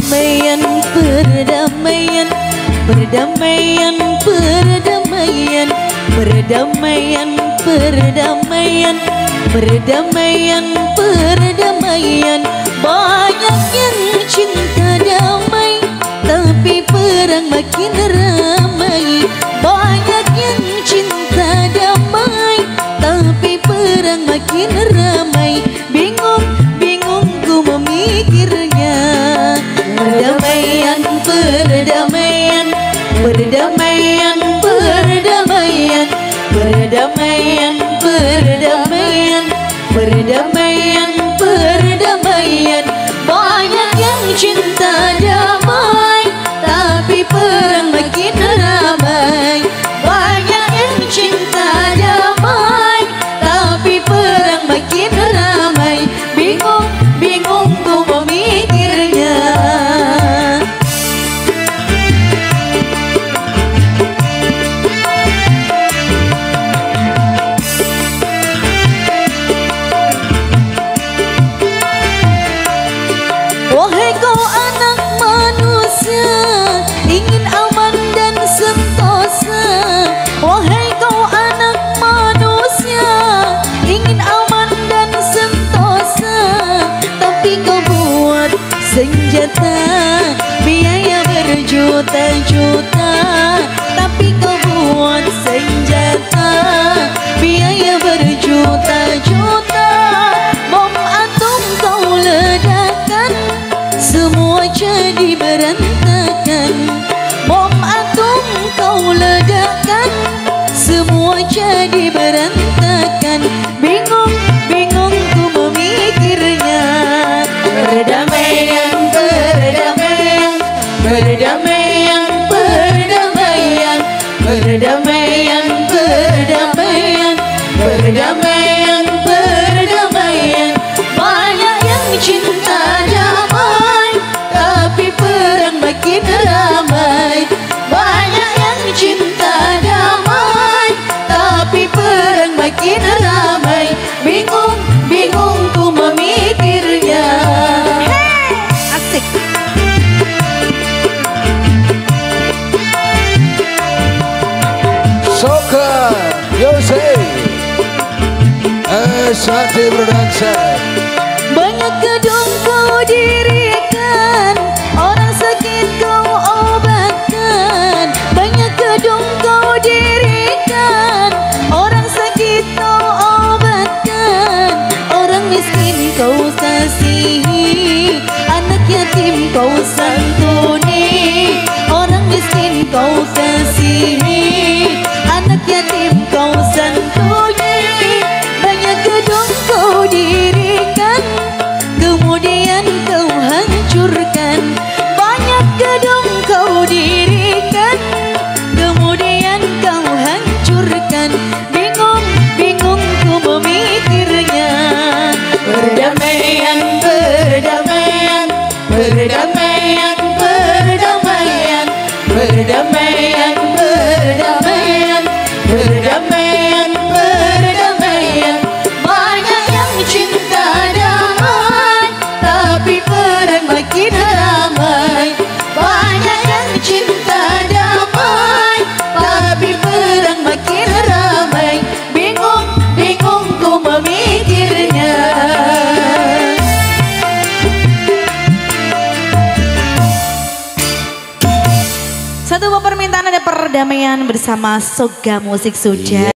Perdamaian, perdamaian, perdamaian, perdamaian, perdamaian, perdamaian, perdamaian, perdamaian. Banyak yang cinta damai, tapi perang makin ramai. Banyak yang cinta damai, tapi perang makin ramai. Bingung, bingung ku memikirnya. Perdamaian, perdamaian, perdamaian, perdamaian, perdamaian, perdamaian, perdamaian, perdamaian. Banyak yang cinta damai, tapi perang makin ramai. Banyak yang cinta damai, tapi perang makin ramai. Bingung, bingung ku memikirnya. Wahai kau anak manusia, ingin aman dan sentosa. Wahai kau anak manusia, ingin aman dan sentosa. Tapi kau buat senjata, biaya berjuta-juta. Tapi kau buat senjata, biaya berjuta-juta. Bom atom kau ledakan, semua jadi berantakan. Bom atom kau ledakan, semua jadi berantakan. Bingung, bingung ku memikirnya. Perdamaian, perdamaian, perdamaian, perdamaian, perdamaian, perdamaian, perdamaian, perdamaian. Banyak yang cinta damai, tapi perang makin ramai. Banyak yang cinta damai, tapi perang makin ramai. Bingung, bingung ku memikirnya. Asik. Soka Yose Asante Production. Banyak gedung kau dirikan, orang sakit kau obatkan. Banyak gedung kau dirikan, orang sakit kau obatkan. Orang miskin kau kasihi, anak yatim kau santuni. Orang miskin kau kasihi, anak yatim kau santuni. Banyak gedung kau dirikan, kemudian kau hancurkan. Banyak gedung kau dirikan, kemudian kau hancurkan. Bingung, bingung ku memikirnya. Perdamaian, perdamaian, perdamaian, perdamaian, perdamaian, perdamaian, perdamaian, perdamaian. Banyak yang cinta damai, tapi perang makin ramai. Banyak yang cinta damai, tapi perang makin ramai. Bingung, bingung ku memikirnya. Satu permintaan ada perdamaian bersama Soga Musik Suja.